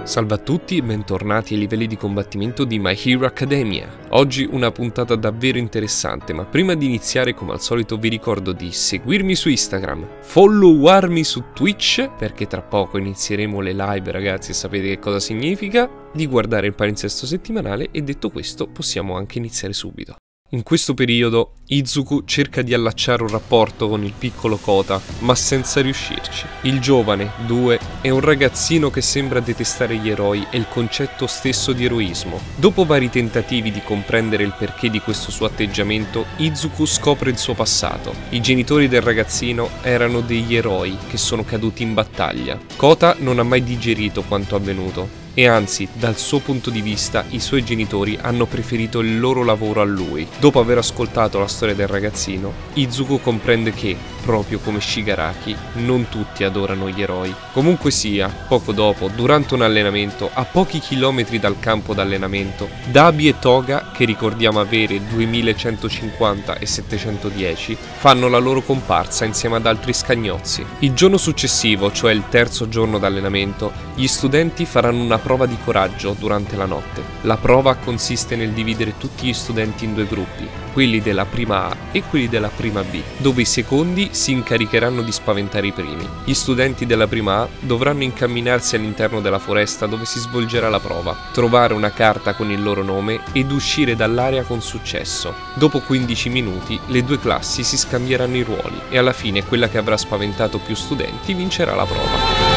Salve a tutti e bentornati ai livelli di combattimento di My Hero Academia. Oggi una puntata davvero interessante, ma prima di iniziare come al solito vi ricordo di seguirmi su Instagram, followarmi su Twitch, perché tra poco inizieremo le live ragazzi e sapete che cosa significa, di guardare il palinsesto settimanale e detto questo possiamo anche iniziare subito. In questo periodo Izuku cerca di allacciare un rapporto con il piccolo Kota, ma senza riuscirci. Il giovane, 2, è un ragazzino che sembra detestare gli eroi e il concetto stesso di eroismo. Dopo vari tentativi di comprendere il perché di questo suo atteggiamento, Izuku scopre il suo passato. I genitori del ragazzino erano degli eroi che sono caduti in battaglia. Kota non ha mai digerito quanto avvenuto. E anzi, dal suo punto di vista, i suoi genitori hanno preferito il loro lavoro a lui. Dopo aver ascoltato la storia del ragazzino, Izuku comprende che, proprio come Shigaraki, non tutti adorano gli eroi. Comunque sia, poco dopo, durante un allenamento, a pochi chilometri dal campo d'allenamento, Dabi e Toga, che ricordiamo avere 2150 e 710, fanno la loro comparsa insieme ad altri scagnozzi. Il giorno successivo, cioè il terzo giorno d'allenamento, gli studenti faranno una prova di coraggio durante la notte. La prova consiste nel dividere tutti gli studenti in due gruppi, quelli della prima A e quelli della prima B, dove i secondi si incaricheranno di spaventare i primi. Gli studenti della prima A dovranno incamminarsi all'interno della foresta dove si svolgerà la prova, trovare una carta con il loro nome ed uscire dall'area con successo. Dopo 15 minuti le due classi si scambieranno i ruoli e alla fine quella che avrà spaventato più studenti vincerà la prova.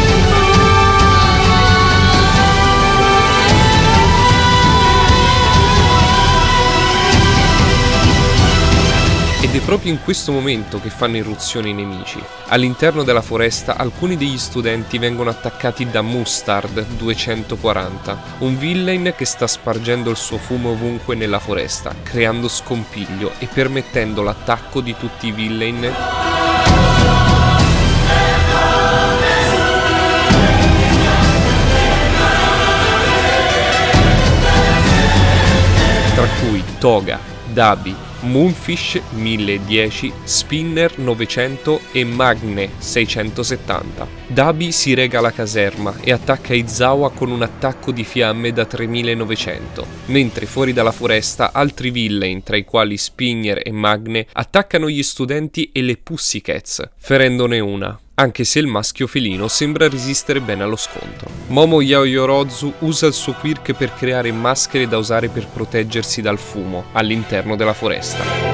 Ed è proprio in questo momento che fanno irruzione i nemici. All'interno della foresta alcuni degli studenti vengono attaccati da Mustard 240, un villain che sta spargendo il suo fumo ovunque nella foresta, creando scompiglio e permettendo l'attacco di tutti i villain tra cui Toga, Dabi, Moonfish 1010, Spinner 900 e Magne 670. Dabi si rega alla caserma e attacca Izawa con un attacco di fiamme da 3900, mentre fuori dalla foresta altri villain, tra i quali Spinner e Magne, attaccano gli studenti e le Pussycats, ferendone una, anche se il maschio felino sembra resistere bene allo scontro. Momo Yaoyorozu usa il suo quirk per creare maschere da usare per proteggersi dal fumo all'interno della foresta.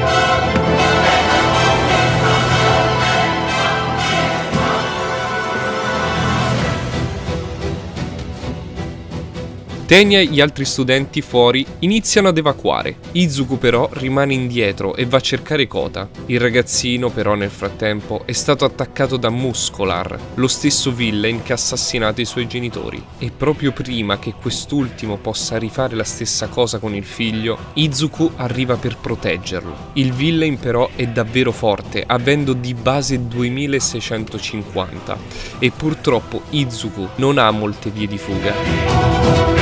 Tenya e gli altri studenti fuori iniziano ad evacuare. Izuku però rimane indietro e va a cercare Kota. Il ragazzino però nel frattempo è stato attaccato da Muscolar, lo stesso villain che ha assassinato i suoi genitori. E proprio prima che quest'ultimo possa rifare la stessa cosa con il figlio, Izuku arriva per proteggerlo. Il villain però è davvero forte, avendo di base 2650 e purtroppo Izuku non ha molte vie di fuga.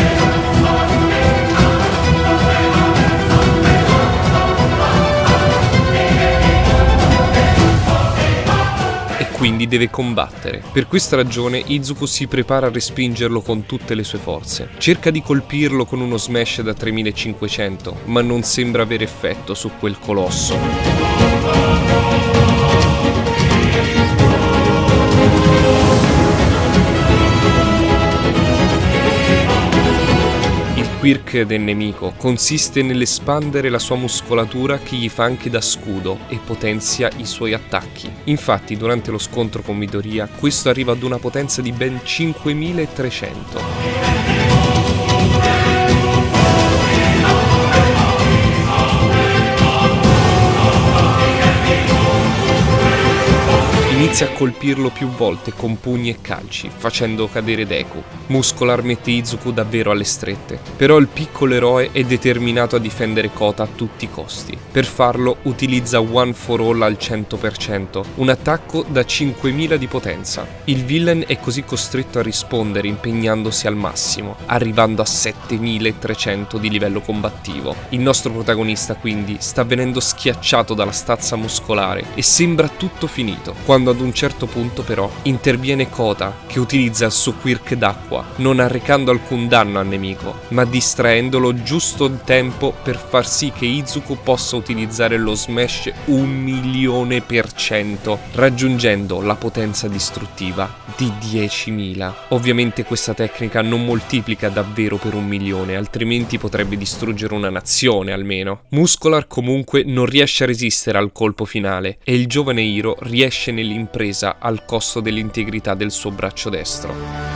Quindi deve combattere. Per questa ragione Izuku si prepara a respingerlo con tutte le sue forze. Cerca di colpirlo con uno smash da 3500, ma non sembra avere effetto su quel colosso. Il quirk del nemico consiste nell'espandere la sua muscolatura che gli fa anche da scudo e potenzia i suoi attacchi. Infatti durante lo scontro con Midoriya questo arriva ad una potenza di ben 5300. Inizia a colpirlo più volte con pugni e calci, facendo cadere Deku. Muscolar mette Izuku davvero alle strette, però il piccolo eroe è determinato a difendere Kota a tutti i costi. Per farlo utilizza One for All al 100%, un attacco da 5000 di potenza. Il villain è così costretto a rispondere impegnandosi al massimo, arrivando a 7300 di livello combattivo. Il nostro protagonista quindi sta venendo schiacciato dalla stazza muscolare e sembra tutto finito, quando quando ad un certo punto però interviene Kota, che utilizza il suo quirk d'acqua, non arrecando alcun danno al nemico, ma distraendolo giusto in tempo per far sì che Izuku possa utilizzare lo smash 1.000.000%, raggiungendo la potenza distruttiva di 10.000. Ovviamente questa tecnica non moltiplica davvero per 1.000.000, altrimenti potrebbe distruggere una nazione almeno. Muscular comunque non riesce a resistere al colpo finale e il giovane Hiro riesce nell'impresa al costo dell'integrità del suo braccio destro.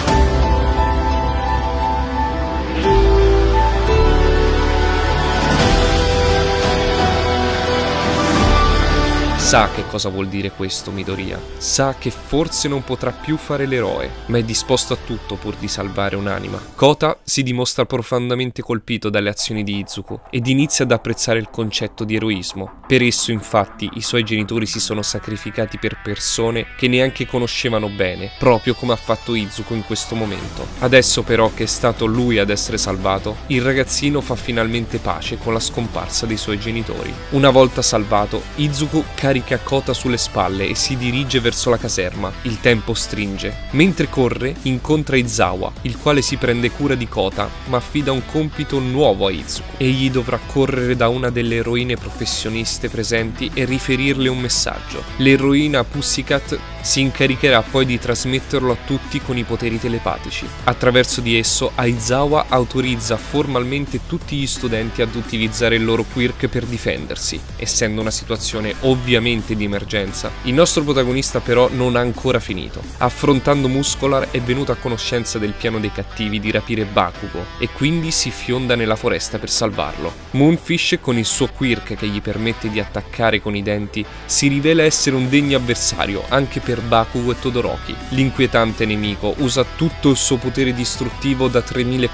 Sa che cosa vuol dire questo Midoriya, sa che forse non potrà più fare l'eroe, ma è disposto a tutto pur di salvare un'anima. Kota si dimostra profondamente colpito dalle azioni di Izuku ed inizia ad apprezzare il concetto di eroismo. Per esso infatti i suoi genitori si sono sacrificati per persone che neanche conoscevano bene, proprio come ha fatto Izuku in questo momento. Adesso però che è stato lui ad essere salvato, il ragazzino fa finalmente pace con la scomparsa dei suoi genitori. Una volta salvato, Izuku carica Kota sulle spalle e si dirige verso la caserma. Il tempo stringe. Mentre corre, incontra Izawa, il quale si prende cura di Kota, ma affida un compito nuovo a Izuku. Egli dovrà correre da una delle eroine professioniste presenti e riferirle un messaggio. L'eroina Pussycat si incaricherà poi di trasmetterlo a tutti con i poteri telepatici. Attraverso di esso, Aizawa autorizza formalmente tutti gli studenti ad utilizzare il loro quirk per difendersi, essendo una situazione ovviamente di emergenza. Il nostro protagonista però non ha ancora finito. Affrontando Muscular è venuto a conoscenza del piano dei cattivi di rapire Bakugo e quindi si fionda nella foresta per salvarlo. Moonfish, con il suo quirk che gli permette di attaccare con i denti, si rivela essere un degno avversario anche per Bakugo e Todoroki. L'inquietante nemico usa tutto il suo potere distruttivo da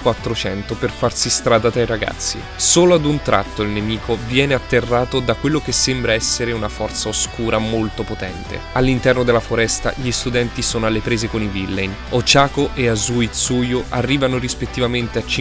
3400 per farsi strada tra i ragazzi. Solo ad un tratto il nemico viene atterrato da quello che sembra essere una forza oscura molto potente. All'interno della foresta gli studenti sono alle prese con i villain. Ochako e Azui Tsuyu arrivano rispettivamente a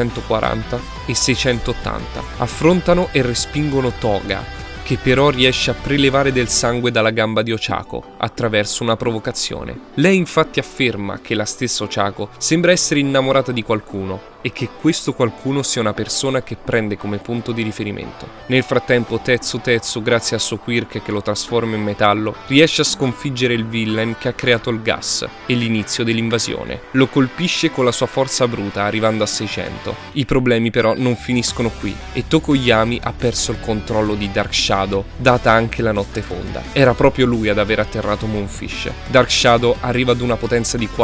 540 e 680. Affrontano e respingono Toga, che però riesce a prelevare del sangue dalla gamba di Ochako attraverso una provocazione. Lei infatti afferma che la stessa Ochako sembra essere innamorata di qualcuno e che questo qualcuno sia una persona che prende come punto di riferimento. Nel frattempo Tetsu, grazie al suo quirk che lo trasforma in metallo, riesce a sconfiggere il villain che ha creato il gas e l'inizio dell'invasione. Lo colpisce con la sua forza bruta arrivando a 600. I problemi però non finiscono qui e Tokoyami ha perso il controllo di Dark Shadow, data anche la notte fonda. Era proprio lui ad aver atterrato Moonfish. Dark Shadow arriva ad una potenza di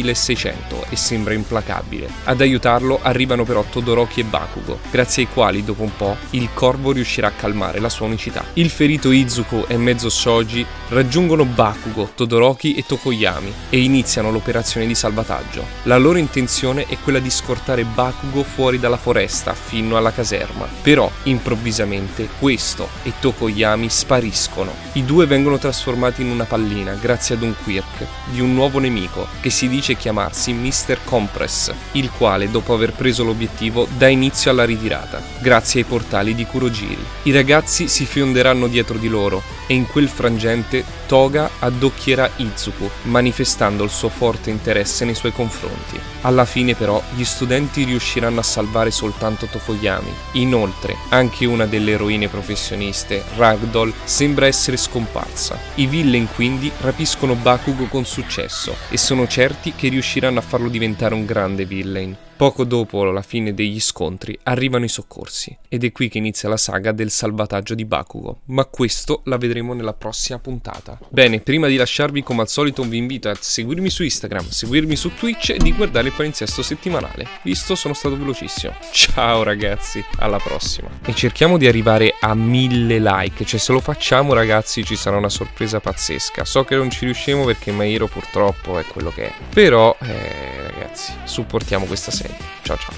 4600 e sembra implacabile. Ad aiutarlo arrivano però Todoroki e Bakugo, grazie ai quali dopo un po' il corvo riuscirà a calmare la sua unicità. Il ferito Izuku e mezzo Shoji raggiungono Bakugo, Todoroki e Tokoyami e iniziano l'operazione di salvataggio. La loro intenzione è quella di scortare Bakugo fuori dalla foresta fino alla caserma, però improvvisamente questo e Tokoyami spariscono. I due vengono trasformati in una pallina grazie ad un quirk di un nuovo nemico che si dice chiamarsi Mr. Compress, il quale dopo aver preso l'obiettivo dà inizio alla ritirata, grazie ai portali di Kurogiri. I ragazzi si fionderanno dietro di loro e in quel frangente Toga addocchierà Izuku, manifestando il suo forte interesse nei suoi confronti. Alla fine però gli studenti riusciranno a salvare soltanto Tokoyami. Inoltre anche una delle eroine professioniste, Ragdoll, sembra essere scomparsa. I villain quindi rapiscono Bakugo con successo e sono certi che riusciranno a farlo diventare un grande villain. Poco dopo la fine degli scontri arrivano i soccorsi ed è qui che inizia la saga del salvataggio di Bakugo, ma questo la vedremo nella prossima puntata. Bene, prima di lasciarvi come al solito vi invito a seguirmi su Instagram, seguirmi su Twitch e di guardare il palinsesto settimanale. Visto, sono stato velocissimo. Ciao ragazzi, alla prossima. E cerchiamo di arrivare a 1000 like, cioè se lo facciamo ragazzi ci sarà una sorpresa pazzesca. So che non ci riusciamo perché My Hero purtroppo è quello che è, però ragazzi supportiamo questa serie. Ciao ciao.